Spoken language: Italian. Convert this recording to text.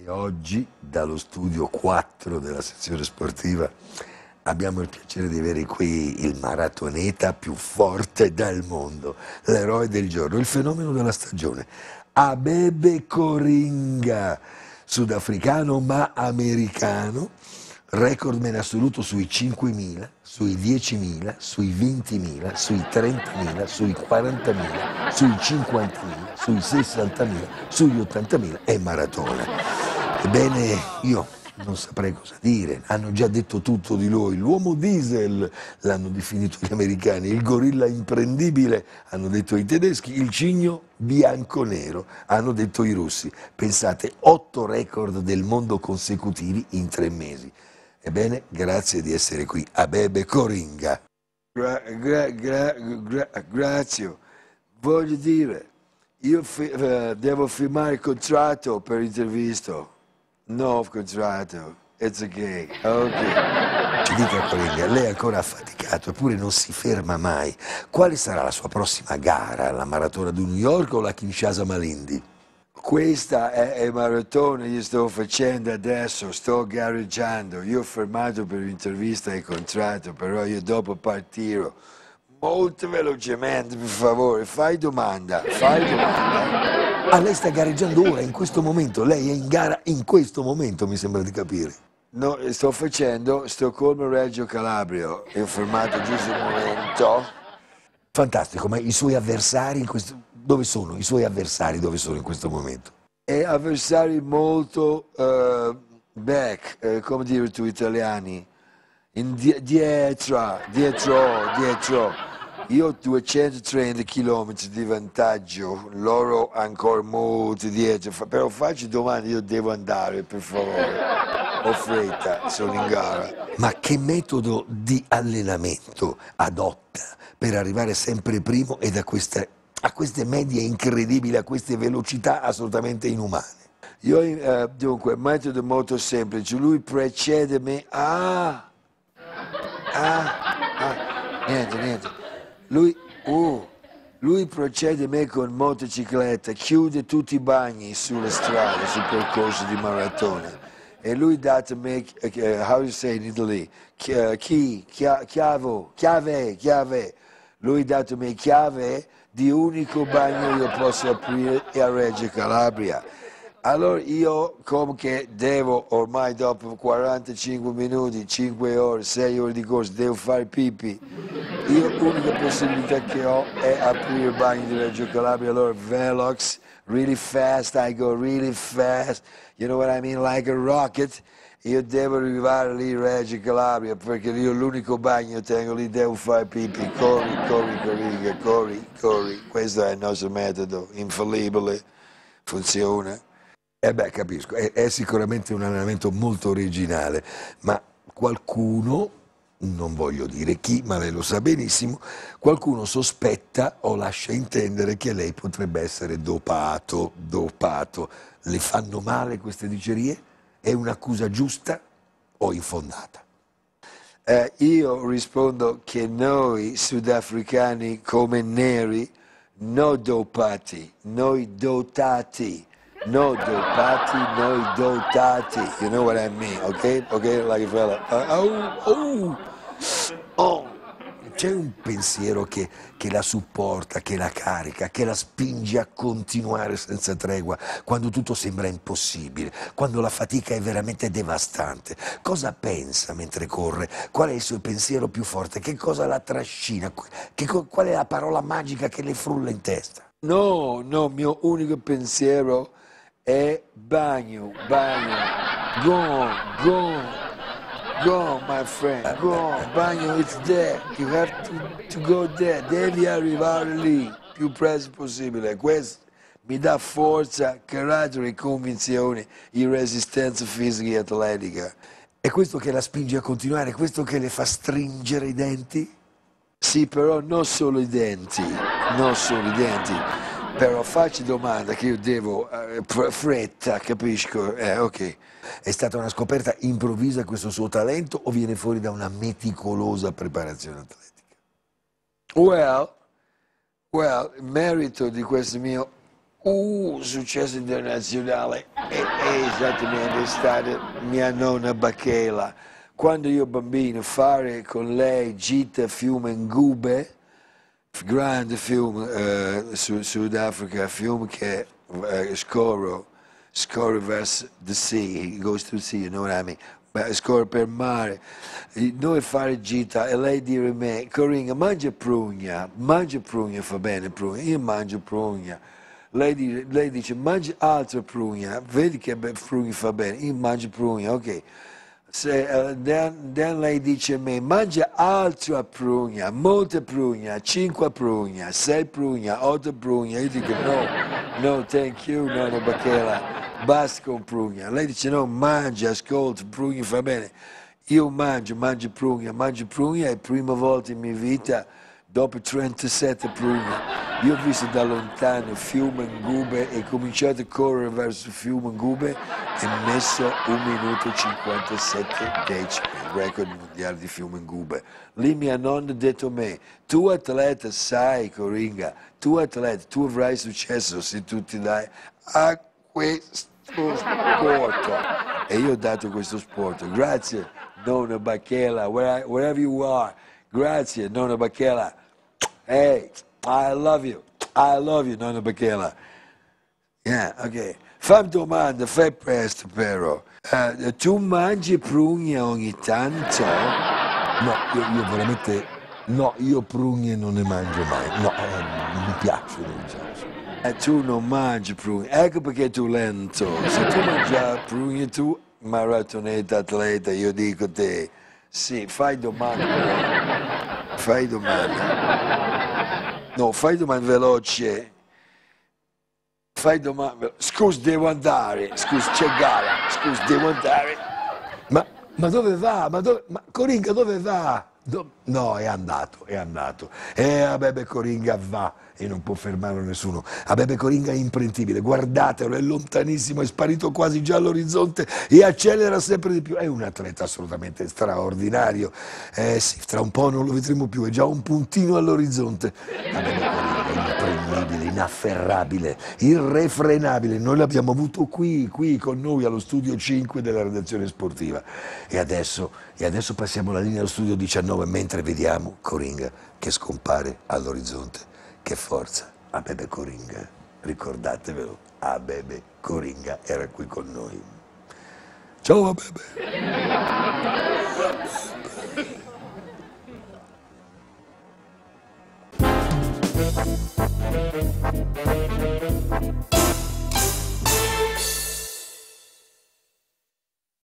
E oggi, dallo studio 4 della sezione sportiva, abbiamo il piacere di avere qui il maratoneta più forte del mondo, l'eroe del giorno, il fenomeno della stagione, Abebe Coringa, sudafricano ma americano, recordman assoluto sui 5.000, sui 10.000, sui 20.000, sui 30.000, sui 40.000, sui 50.000, sui 60.000, sugli 80.000 e maratona. Ebbene, io non saprei cosa dire, hanno già detto tutto di lui, l'uomo diesel l'hanno definito gli americani, il gorilla imprendibile hanno detto i tedeschi, il cigno bianco-nero hanno detto i russi. Pensate, 8 record del mondo consecutivi in 3 mesi. Ebbene, grazie di essere qui, Abebe Coringa. Grazie, voglio dire, io devo firmare il contratto per l'intervista. No contratto, it's okay, ok. Ci dica Coringa, lei è ancora affaticato eppure non si ferma mai. Quale sarà la sua prossima gara? La maratona di New York o la Kinshasa Malindi? Questa è il maratona che io sto facendo adesso, sto gareggiando. Io ho fermato per l'intervista e il contratto, però io dopo partirò. Molto velocemente, per favore, fai domanda, fai domanda. Ah, lei sta gareggiando ora, in questo momento, lei è in gara in questo momento, mi sembra di capire. No, sto facendo Stoccolma-Reggio Calabria, e ho fermato giusto il momento. Fantastico, ma i suoi avversari in questo... dove sono? I suoi avversari dove sono in questo momento? E avversari molto come dire tu italiani, dietro. Io ho 230 km di vantaggio, loro ancora molto dietro, però faccio domande, io devo andare per favore, ho fretta, sono in gara. Ma che metodo di allenamento adotta per arrivare sempre primo e a queste medie incredibili, a queste velocità assolutamente inumane? Io dunque, metodo molto semplice, lui precede me, niente. Lui procede me con motocicletta, chiude tutti i bagni sulle strade, sul percorso di maratona. E lui dà a me, how you say in Italy, chiave. Lui dà a me chiave di unico bagno io posso aprire a Reggio Calabria. Allora io come che devo, ormai dopo 45 minuti, 5 ore, 6 ore di corsa, devo fare pipì. Io l'unica possibilità che ho è aprire il bagno di Reggio Calabria, allora velox, really fast, I go really fast, you know what I mean, like a rocket. Io devo arrivare lì a Reggio Calabria perché io l'unico bagno tengo lì, devo fare pipì, corri, questo è il nostro metodo, infallibile, funziona. Eh beh, capisco, è sicuramente un allenamento molto originale, ma qualcuno, non voglio dire chi, ma lei lo sa benissimo, qualcuno sospetta o lascia intendere che lei potrebbe essere dopato. Le fanno male queste dicerie? È un'accusa giusta o infondata? Io rispondo che noi sudafricani come neri, non dopati, noi dotati. No dopati, noi dotati. You know what I mean, ok? Ok, like a fella. C'è un pensiero che la supporta, che la carica, che la spinge a continuare senza tregua, quando tutto sembra impossibile, quando la fatica è veramente devastante. Cosa pensa mentre corre? Qual è il suo pensiero più forte? Che cosa la trascina? Qual è la parola magica che le frulla in testa? No, mio unico pensiero è bagno. Go, my friend, go, bagno, it's there. You have to go there. Devi arrivare lì più presto possibile. Questo mi dà forza, carattere, convinzione, resistenza fisica e atletica. È questo che la spinge a continuare? È questo che le fa stringere i denti? Sì, però non solo i denti. Però faccio domanda che io devo, fretta, capisco? Ok. È stata una scoperta improvvisa questo suo talento o viene fuori da una meticolosa preparazione atletica? Well, il merito di questo mio Successo internazionale è esattamente stata mia nonna Bachela. Quando io bambino fare con lei gita a fiume Ngube, grande fiume Sudafrica, fiume che scorre verso the sea, it goes to the sea, you know what I mean? Scorre per mare. Noi fare gita e lei dire a me, Coringa, mangia prugna fa bene prugna, io mangio prugna. Lei dice, mangia altra prugna, vedi che prugna fa bene, io mangio prugna, ok. Dan lei dice a me, mangia altra prugna, molte prugna, 5 prugna, 6 prugna, 8 prugna. Io dico no, thank you, nonna Bachela, basta con prugna. Lei dice no, mangia, ascolta, prugna fa bene. Io mangio prugna e prima volta in mia vita, dopo 37 prugna, io ho visto da lontano il fiume Ngube e ho cominciato a correre verso il fiume Ngube e messo 1 minuto e 57 decimi, il record mondiale di fiume Ngube. Lì mia nonna ha detto a me, tu atleta sai Coringa, tu atleta, tu avrai successo se tu ti dai a questo sport. E io ho dato questo sport. Grazie nonna Bachela, wherever you are. Grazie nonna Bachela. Hey, I love you, nonna Bachela. Yeah, ok. Fammi domanda, fai presto però. Tu mangi prugne ogni tanto? No, io veramente, no, io prugne non ne mangio mai, no, non mi piacciono, diciamo. Tu non mangi prugne, ecco perché tu lento. Se tu mangi prugne tu, maratoneta, atleta, io dico te, sì, fai domanda. Fai domanda. No, fai domanda veloce. Fai domanda. Scusa, devo andare. Scusa, c'è gara. Scusa, devo andare. Ma dove va? Ma Coringa dove va? No, è andato. Abebe Coringa va e non può fermarlo nessuno. Abebe Coringa è imprendibile, guardatelo, è lontanissimo, è sparito quasi già all'orizzonte e accelera sempre di più. È un atleta assolutamente straordinario. Sì, tra un po' non lo vedremo più, è già un puntino all'orizzonte. Abebe Coringa è imprendibile, inafferrabile, irrefrenabile. Noi l'abbiamo avuto qui con noi allo studio 5 della redazione sportiva. E adesso passiamo la linea allo studio 19 mentre vediamo Coringa che scompare all'orizzonte. Che forza, Abebe Coringa, ricordatevelo, Abebe Coringa era qui con noi. Ciao Abebe.